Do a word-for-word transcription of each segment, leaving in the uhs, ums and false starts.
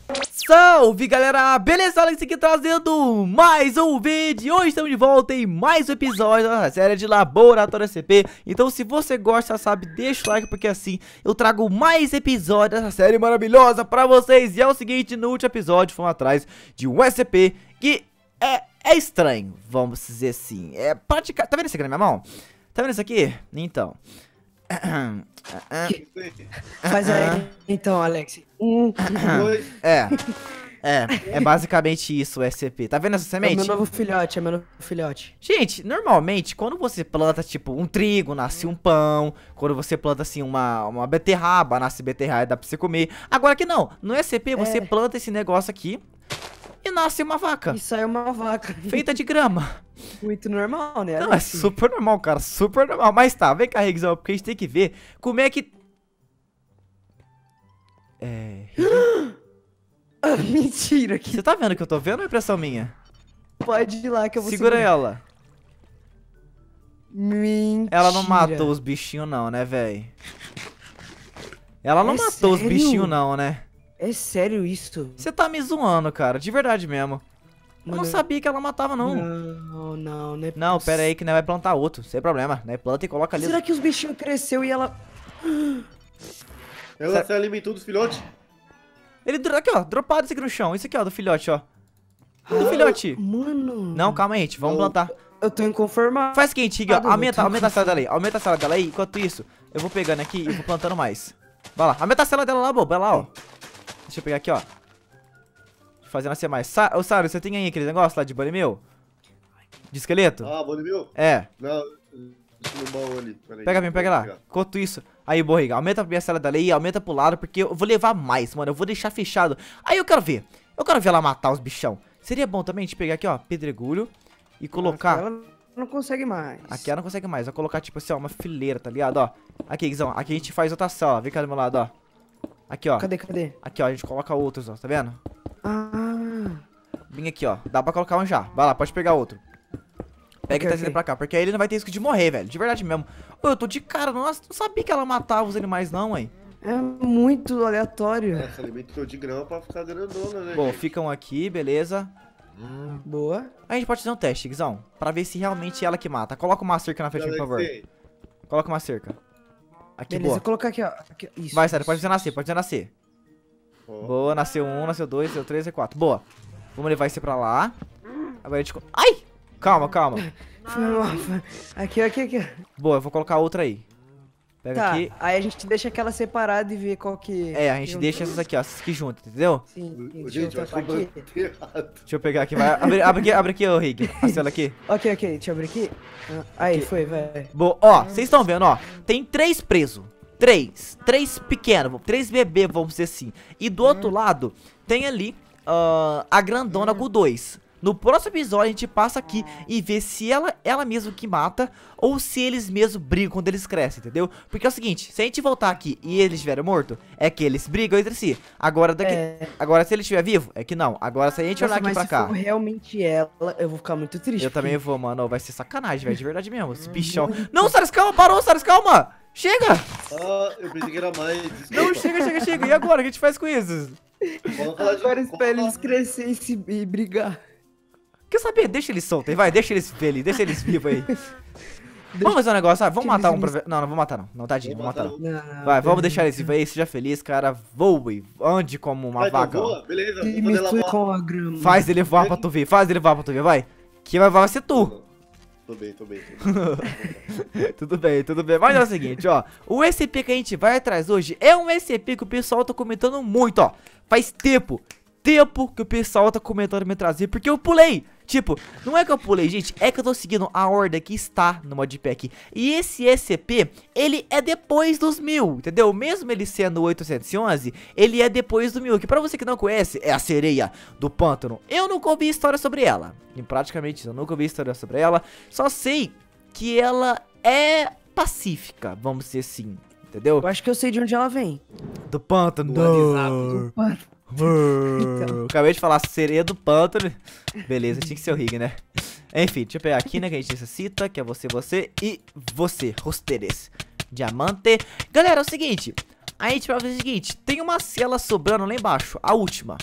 Salve galera, beleza? Alex aqui trazendo mais um vídeo. Hoje estamos de volta em mais um episódio da série de Laboratório S C P. Então se você gosta, sabe, deixa o like, porque assim eu trago mais episódios dessa série maravilhosa pra vocês. E é o seguinte, no último episódio fomos atrás de um S C P que é, é estranho, vamos dizer assim. É praticamente... Tá vendo isso aqui na minha mão? Tá vendo isso aqui? Então... Mas é, então, Alex. Um, é, é, é basicamente isso o S C P. Tá vendo essa semente? É meu novo filhote, é meu novo filhote. Gente, normalmente, quando você planta, tipo, um trigo, nasce um pão. Quando você planta, assim, uma, uma beterraba, nasce beterraba e dá pra você comer. Agora que não, no S C P você É. planta esse negócio aqui e nasce uma vaca. E sai uma vaca. Feita de grama. Muito normal, né, Não, é Alex? super normal, cara, super normal. Mas tá, vem cá, Rigzão, porque a gente tem que ver como é que... É... Ah, mentira, que Você tá vendo que eu tô vendo ou é impressão minha? pode ir lá que eu vou Segura segurar. ela. Mentira. Ela não matou os bichinhos não, né, véi? Ela não É matou os sério? bichinhos não, né? É sério isso? Você tá me zoando, cara, de verdade mesmo. Eu não Mano, sabia que ela matava, não. Não, não, não é Não, possível. pera aí que nós vai plantar outro, sem problema. Né? Planta e coloca ali. Será que os bichinhos cresceu e ela... Ela se alimentou dos filhotes? Ele, dro- aqui ó, dropado isso aqui no chão. Isso aqui ó, do filhote, ó. Do filhote. Mano... Não, calma aí, gente, vamos Não. plantar. Eu tô inconformado. Faz o seguinte, Riga, Ah, não, aumenta, não. aumenta a cela dela aí, aumenta a cela dela aí. Enquanto isso, eu vou pegando aqui e vou plantando mais. Vai lá, aumenta a cela dela lá, boba, vai lá, ó. Deixa eu pegar aqui, ó. Deixa eu fazer nascer mais. Sa Ô, Sário, você tem aí aquele negócio lá de bunny meu? De esqueleto? Ah, bolo meu? É. Não, deixa no baú ali. Pera aí. Pega bem, pega lá. Enquanto isso, aí, Borriga, aumenta a minha cela da lei, aumenta pro lado, porque eu vou levar mais, mano. Eu vou deixar fechado. Aí eu quero ver. Eu quero ver ela matar os bichão. Seria bom também a gente pegar aqui, ó, pedregulho e colocar. Ela não consegue mais. Aqui ela não consegue mais. Vou colocar, tipo assim, ó, uma fileira, tá ligado? Ó. Aqui, Guizão. Aqui a gente faz outra cela, ó. Vem cá do meu lado, ó. Aqui, ó. Cadê, cadê? Aqui, ó. A gente coloca outros, ó. Tá vendo? Ah... Vem aqui, ó. Dá pra colocar um já. Vai lá, pode pegar outro. Pega Ok, e traz ele ok. pra cá, porque aí ele não vai ter risco de morrer, velho. De verdade mesmo. Ô, eu tô de cara, nossa, não sabia que ela matava os animais, não, hein. É muito aleatório. Ela se alimentou de grama pra ficar grandona, né? Bom, gente? ficam aqui, beleza. Boa. A gente pode fazer um teste, Guizão, pra ver se realmente é ela que mata. Coloca uma cerca na frente, por favor. Alexei, Coloca uma cerca. Aqui, Beleza, boa. vou colocar aqui, ó. Aqui, isso. Vai, sério, pode fazer nascer, pode fazer nascer. ó. Boa, nasceu um, nasceu dois, nasceu três, nasceu quatro. Boa. Vamos levar esse pra lá. Agora a gente... co- Ai! Calma, calma. Foi mal, foi- Aqui, aqui, aqui. Boa, eu vou colocar outra aí. Pega Tá, aqui. aí a gente deixa aquela separada e vê qual que... É, a gente que deixa essas aqui, ó, essas aqui juntas, entendeu? Sim, sim, Ô, deixa eu Gente, eu acho que tampar eu aqui. botei errado. Deixa eu pegar aqui, vai. Abre, abre aqui, abre aqui, ô Rig. A cela aqui. Ok, ok, deixa eu abrir aqui. Ah, aí, Aqui. foi, vai. Boa, ó, vocês estão vendo, ó. Tem três presos. Três. Três pequenos. Três bebês, vamos dizer assim. E do outro lado, tem ali ah, a grandona com dois. No próximo episódio, a gente passa aqui e vê se ela, ela mesmo que mata ou se eles mesmo brigam quando eles crescem, entendeu? Porque é o seguinte, se a gente voltar aqui e eles estiverem mortos, é que eles brigam entre si. Agora, daqui, É. agora se ele estiver vivo, é que não. Agora, se a gente olhar Nossa, aqui mas pra se cá... for realmente ela, eu vou ficar muito triste. Eu também porque- vou, mano. Vai ser sacanagem, velho. De verdade mesmo. Esse bichão. Não, Saras, calma, parou, Saras, calma! Chega! Ah, eu pensei que era mais. Desculpa. Não, chega, chega, chega. E agora? O que a gente faz com isso? Vamos falar de- Agora vamos espera falar- eles crescerem e, se- e brigar. Quer saber? Deixa eles soltos aí, vai. Deixa eles felizes, deixa eles vivos aí. Vamos fazer um negócio, sabe? Vamos Deixa matar um eles- pra ver. Não, não vou matar não. Não, tadinho, não vou matar não. Vamos Não, não, Vai, vamos não. deixar eles vivos aí. Seja feliz, cara. Voe. Ande como uma Vai, então, vaca. ó. voa, beleza. E Vou fazer mistura lavar. com a grama. Faz ele voar pra tu ver. Faz ele voar pra tu ver, vai. Quem vai voar vai ser tu. Tô bem, tô bem. Tô bem. Tudo bem, tudo bem. Mas é o seguinte, ó. O S C P que a gente vai atrás hoje é um S C P que o pessoal tá comentando muito, ó. Faz tempo, tempo que o pessoal tá comentando me trazer, porque eu pulei. Tipo, não é que eu pulei, gente, é que eu tô seguindo a ordem que está no modpack. E esse S C P, ele é depois dos mil, entendeu? Mesmo ele sendo oitocentos e onze, ele é depois do mil. Que pra você que não conhece, é a sereia do pântano. Eu nunca ouvi história sobre ela. E praticamente eu nunca ouvi história sobre ela. Só sei que ela é pacífica, vamos dizer assim, entendeu? Eu acho que eu sei de onde ela vem. Do pântano. Do Mano, Brrr. Acabei de falar sereia do pântano. Beleza, tinha que ser o Rig, né? Enfim, deixa eu pegar aqui, né, que a gente necessita, que é você, você e você, Rosteres. Diamante. Galera, é o seguinte, a gente vai fazer o seguinte, tem uma cela sobrando lá embaixo, a última.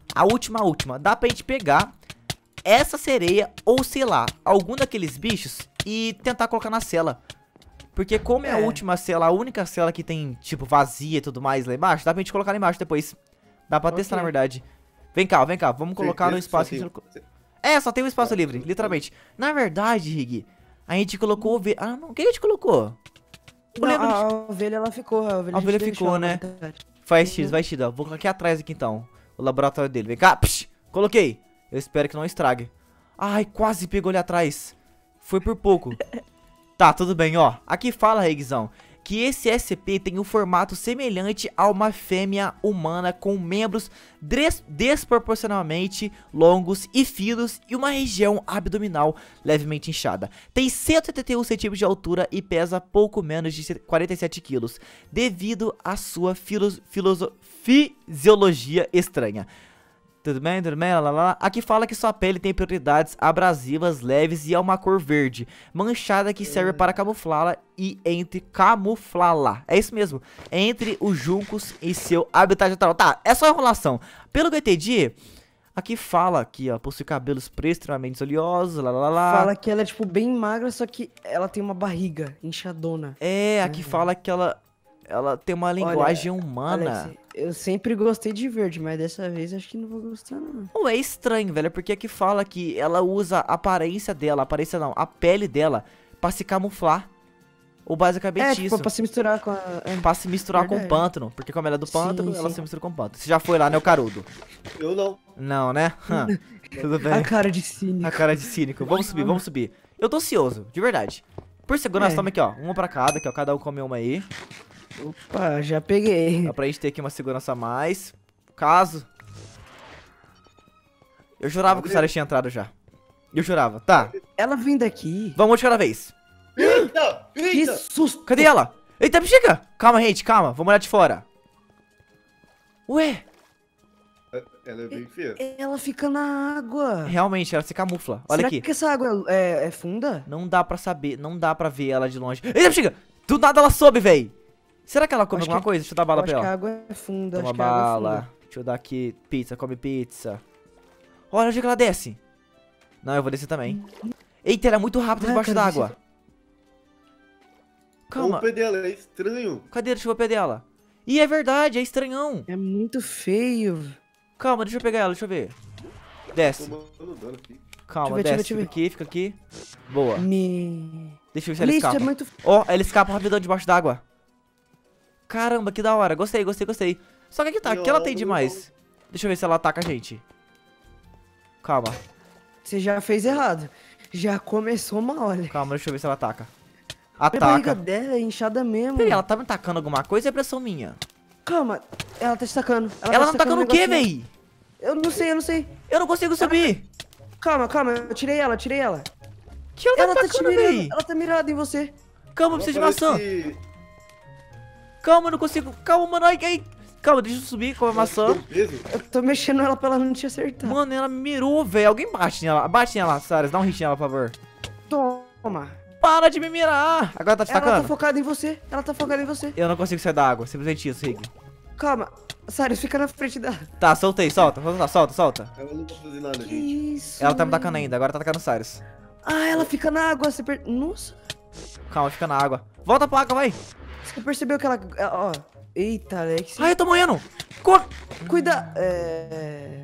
A última, a última. Dá pra gente pegar essa sereia ou, sei lá, algum daqueles bichos e tentar colocar na cela. Porque como é, é a última cela, a única cela que tem, tipo, vazia e tudo mais lá embaixo, dá pra gente colocar lá embaixo depois. Dá pra okay. testar, na verdade. Vem cá, vem cá. Vamos colocar Sim, no espaço. Que tem... É, só tem um espaço livre, literalmente. Na verdade, Rig, a gente colocou ovelha. Ah, não. O que a gente colocou? Não, a, a ovelha, ela ficou. A ovelha, a ovelha ficou, né? Faz X, vai X. Ó. Vou colocar aqui atrás, aqui então. O laboratório dele. Vem cá. Psh, coloquei. Eu espero que não estrague. Ai, quase pegou ali atrás. Foi por pouco. Tá, tudo bem, ó. Aqui fala, Rigzão, que esse S C P tem um formato semelhante a uma fêmea humana com membros des desproporcionalmente longos e finos e uma região abdominal levemente inchada. Tem cento e oitenta e um centímetros de altura e pesa pouco menos de quarenta e sete quilos, devido à sua fisiologia estranha. Tudo bem, tudo bem, lá, lá, lá. Aqui fala que sua pele tem propriedades abrasivas, leves e é uma cor verde, manchada que serve para camuflá-la e entre camuflá-la. É isso mesmo, entre os juncos e seu habitat natural. Tá, é só enrolação. Pelo que eu entendi, aqui fala que, ó, possui cabelos pretos, extremamente oleosos, lá, lá, lá. Fala que ela é, tipo, bem magra, só que ela tem uma barriga inchadona. É, aqui uhum. fala que ela... Ela tem uma linguagem Olha, humana. Alex, eu sempre gostei de verde, mas dessa vez acho que não vou gostar, não. Não, é estranho, velho, porque aqui fala que ela usa a aparência dela, a aparência não, a pele dela, pra se camuflar. Ou basicamente é, isso. Tipo, pra se misturar com a... É, pra se misturar verdade. com o pântano, porque como ela é do pântano, sim, ela sim. se mistura com o pântano. Você já foi lá, né, o Carudo? Eu não. Não, né? Tudo bem. A cara de cínico. A cara de cínico. Vamos subir, vamos subir. Eu tô ansioso, de verdade. Por segurança, é. toma aqui, ó, uma pra cada, que ó, cada um come uma aí. Opa, já peguei. Dá pra gente ter aqui uma segurança a mais. Caso. Eu jurava que o Sarah tinha entrado já. Eu jurava, tá. Ela vem daqui. Vamos de cada vez. Eita! Eita! Que susto! Cadê ela? Eita, bexiga! Calma, gente, calma. Vamos olhar de fora. Ué? Ela é bem feia. Ela fica na água. Realmente, ela se camufla. Olha Será aqui. Será que essa água é, é funda? Não dá pra saber, não dá pra ver ela de longe. Eita, bexiga! Do nada ela sobe, véi. Será que ela come acho alguma que, coisa? Deixa eu dar bala pra ela. Acho que a água é funda. Toma acho bala. Que a água é funda. Deixa eu dar aqui. Pizza, come pizza. Olha onde é que ela desce. Não, eu vou descer também. Eita, ela é muito rápida ah, debaixo d'água. Calma. O pé dela é estranho. Cadê? Deixa eu ver o pé dela. Ih, é verdade, é estranhão. É muito feio. Calma, deixa eu pegar ela, deixa eu ver. Desce. Calma, ver, desce. deixa eu ver, fica aqui, fica aqui. Boa. Me... Deixa eu ver se ela escapa. É muito... Ó, ela escapa rapidão debaixo d'água. Caramba, que da hora. Gostei, gostei, gostei. Só que aqui tá, o que ela tem demais? Deixa eu ver se ela ataca a gente. Calma. Você já fez errado. Já começou mal, olha. Calma, deixa eu ver se ela ataca. Ataca. A barriga dela é inchada mesmo. Peraí, ela tá me tacando alguma coisa ou é pressão minha? Calma, ela tá estacando. Ela, ela tá não tacando o quê, véi? Eu não sei, eu não sei. Eu não consigo subir. Calma, calma, eu tirei ela, tirei ela. Que ela tá ela atacando, tá véi? Ela tá mirada em você. Calma, eu preciso de maçã. Calma, eu não consigo. Calma, mano. Ai, ai. Calma, deixa eu subir com a maçã. Eu tô mexendo ela pra ela não te acertar. Mano, ela me mirou, velho. Alguém bate nela. Bate nela, Saras. Dá um hit nela, por favor. Toma. Para de me mirar. Agora tá te ela tacando. Ela tá focada em você. Ela tá focada em você. Eu não consigo sair da água. Simplesmente isso, Rig. Calma. Saras, fica na frente dela. Tá, soltei. Solta, solta, solta, solta. Ela não tá fazendo nada, gente. Isso. Ela tá me tacando ainda. Agora tá atacando o Cyrus. Ah, ela fica na água. Você per... Nossa. Calma, fica na água. Volta pra água, vai. Você percebeu que ela... Ó. Eita, Alex. Ai, eu tô morrendo. Cor... Cuida. É...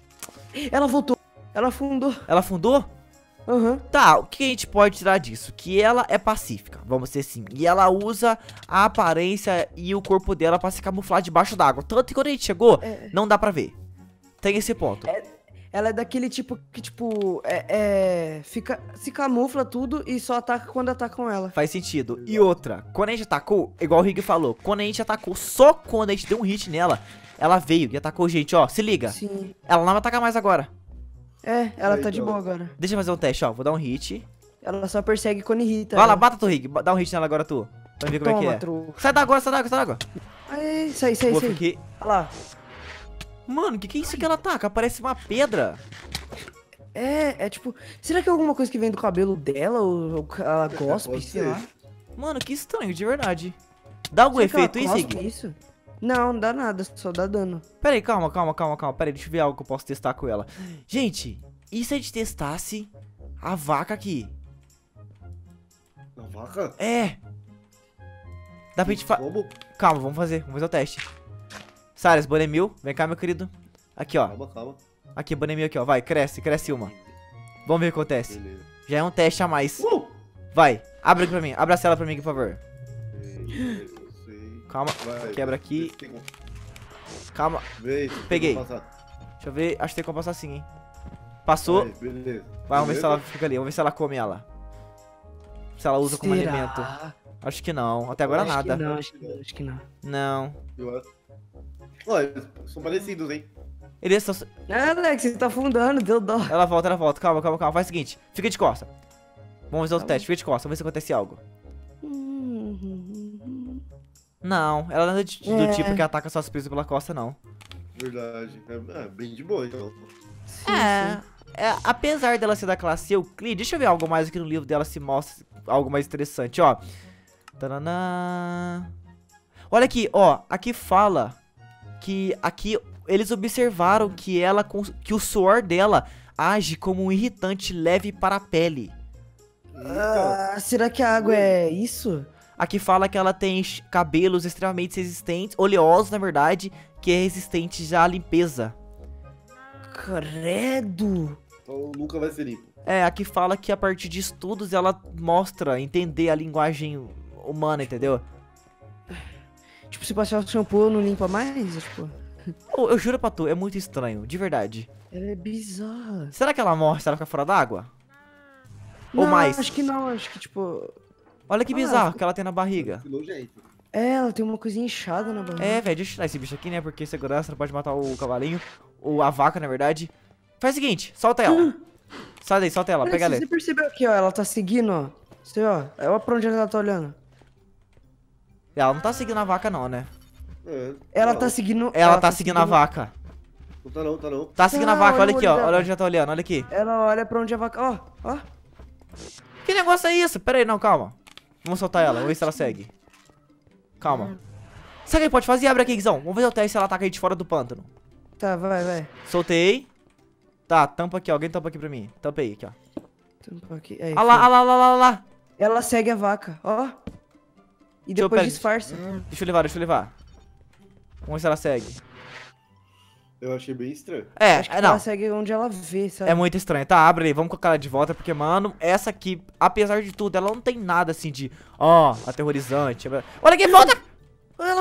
Ela voltou. Ela afundou. Ela afundou? Uhum. Tá, o que a gente pode tirar disso? Que ela é pacífica, vamos ser assim. E ela usa a aparência e o corpo dela pra se camuflar debaixo d'água. Tanto que quando a gente chegou, é... não dá pra ver. Tem esse ponto. É... Ela é daquele tipo que, tipo, é, é... Fica... Se camufla tudo e só ataca quando atacam ela. Faz sentido. E outra, quando a gente atacou, igual o Rig falou, quando a gente atacou, só quando a gente deu um hit nela, ela veio e atacou a gente, ó. Se liga. Sim. Ela não vai atacar mais agora. É, ela tá de boa agora. Deixa eu fazer um teste, ó. Vou dar um hit. Ela só persegue quando irrita. Vai lá, bata tu, Rig. Dá um hit nela agora, tu. Pra ver como Toma, é que é. Tru. Sai da água, sai da água, sai da água. Ai, sai, sai, Boa, sai. fiquei... Olha lá. Mano, que que é isso que ela ataca? Parece uma pedra. É, é tipo... Será que é alguma coisa que vem do cabelo dela? Ou, ou ela gospe, sei lá? Mano, que estranho, de verdade. Dá algum Será que efeito ela isso, cospe Rig? isso? Não, não dá nada, só dá dano. Pera aí, calma, calma, calma, calma. Pera aí, deixa eu ver algo que eu posso testar com ela. Gente, e se a gente testasse a vaca aqui? Na vaca? É. Dá pra gente fa... Como? Calma, vamos fazer, vamos fazer o teste. Salles, Bonemil, vem cá, meu querido. Aqui, ó. Calma, calma. Aqui, Bonemil aqui, ó. Vai, cresce, cresce uma. Vamos ver o que acontece. Beleza. Já é um teste a mais. Uh! Vai, abre aqui pra mim. Abre a cela pra mim, por favor. Sei, eu sei. Calma, Vai, quebra vê- aqui. vê se tem como- Calma. Vê se tem Peguei. como passar. Deixa eu ver. Acho que tem como passar sim, hein. Passou. Vai, beleza. Vai, vamos ver se Beleza? ela fica ali. Vamos ver se ela come ela. Se ela usa como Será? alimento. Acho que não. Até agora acho nada. Que não, acho que não, acho que não. Não. Eu acho. Olha, eles são parecidos, hein? Eles só... Ah, Alex, você tá afundando, deu dó. Ela volta, ela volta. Calma, calma, calma. Faz o seguinte. Fica de costa. Vamos fazer outro Tá teste. Fica de costa. Vamos ver se acontece algo. Hum, Não. Ela não é de- do É. tipo que ataca suas presas pela costa, não. Verdade. É, é, bem de boa, então. sim, É, sim. é, apesar dela ser da classe Euclide, deixa eu ver algo mais aqui no livro dela se mostra algo mais interessante, ó. Tananã. Olha aqui, ó, aqui fala que aqui eles observaram que ela cons- que o suor dela age como um irritante leve para a pele. Eita. Ah, será que a água é isso? Aqui fala que ela tem ch- cabelos extremamente resistentes, oleosos na verdade, que é resistente já à limpeza. Credo. Então nunca vai ser limpo. É, aqui fala que a partir de estudos ela mostra entender a linguagem humana, entendeu? Tipo, se passar o shampoo não limpa mais? Tipo, Oh, eu juro pra tu, é muito estranho, de verdade. ela é bizarra. Será que ela morre se ela ficar fora d'água? Ou Não, mais? acho que não, acho que tipo... Olha que Ah, bizarro ficou- que ela tem na barriga. Que nojento. É, ela tem uma coisinha inchada na barriga. É, velho, deixa eu tirar esse bicho aqui, né? Porque segurança não pode matar o cavalinho. Ou a vaca, na verdade. Faz o seguinte, solta ela. Sai daí, solta ela, Olha, pega ela. você percebeu aqui, ó, ela tá seguindo, ó. Você, ó, olha pra onde ela tá olhando. Ela não tá seguindo a vaca, não, né? É, Ela não, tá seguindo... Ela, tá, seguindo a vaca. Não tá não, tá não. Tá seguindo a Ah, vaca, olha olha aqui, o ó. olho Olha dela. onde ela tá olhando, olha aqui. Ela olha pra onde a vaca... Ó, ó. Que negócio é isso? Pera aí, não, calma. Vamos soltar ela, vamos ver se ela segue. Calma. Sabe o que ele pode fazer? Abre aqui, Guizão. Vamos ver o teste se ela ataca a gente fora do pântano. Tá, vai, vai. Soltei. Tá, tampa aqui, ó. Alguém tampa aqui pra mim. Tampa aí, aqui, ó. Tampa aqui. Aí, Olha lá, foi. olha lá, olha lá, olha lá. Ela segue a vaca, ó. E Deixa eu depois pegar- disfarça. Deixa eu levar, deixa eu levar. Vamos ver se ela segue. Eu achei bem estranho. É, Acho que é, não. ela segue onde ela vê, sabe? É muito estranho. Tá, abre aí. Vamos colocar ela de volta, porque, mano, essa aqui, apesar de tudo, ela não tem nada assim de, ó, aterrorizante. Olha aqui, volta! Ela...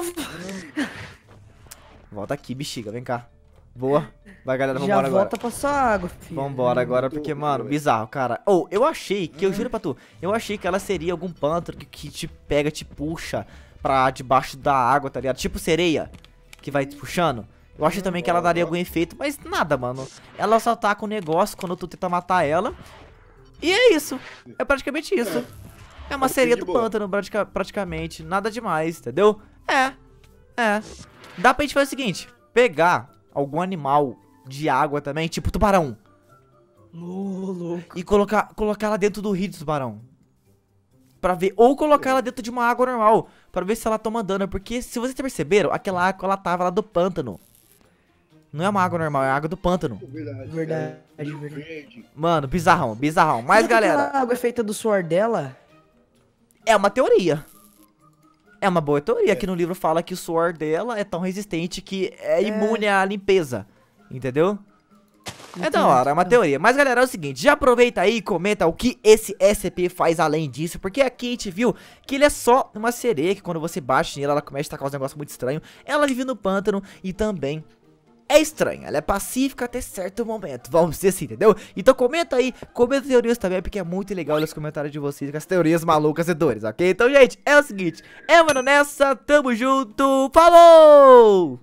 Volta aqui, bexiga, vem cá. Boa. Vai, galera, Já vambora volta agora. pra sua água, filho. Vambora agora, porque, mano, bizarro, cara. Ou, eu achei, que eu juro pra tu, eu achei que ela seria algum pântano que, que te pega, te puxa pra debaixo da água, tá ligado? Tipo sereia, que vai te puxando. Eu achei também que ela daria algum efeito, mas nada, mano. Ela só tá com o negócio quando tu tenta matar ela. E é isso. É praticamente isso. É uma Ok, sereia de do boa. pântano, pratica- praticamente. Nada demais, entendeu? É. É. Dá pra gente fazer o seguinte: pegar algum animal de água também, tipo tubarão, Ô, louco. e colocar, colocar ela dentro do rio do tubarão. Pra ver. Ou colocar ela dentro de uma água normal. Pra ver se ela toma dano. Porque se vocês perceberam, aquela água ela tava lá do pântano. Não é uma água normal, é água do pântano. Verdade. Verdade, é, verdade. verde. Mano, bizarrão, bizarrão. Mas, Será que galera, aquela água é feita do suor dela? é uma teoria. É uma boa teoria. Aqui no livro fala que o suor dela é tão resistente que é imune à limpeza. Entendeu? É da hora, é uma teoria. Mas, galera, é o seguinte, já aproveita aí e comenta o que esse S C P faz além disso. Porque aqui a gente viu que ele é só uma sereia, que quando você bate nela, ela começa a tacar uns negócios muito estranhos. Ela vive no pântano e também é estranha. Ela é pacífica até certo momento, vamos dizer assim, entendeu? Então comenta aí, comenta teorias também, porque é muito legal ler os comentários de vocês com as teorias malucas e doidas, ok? Então, gente, é o seguinte, é mano nessa, tamo junto, falou!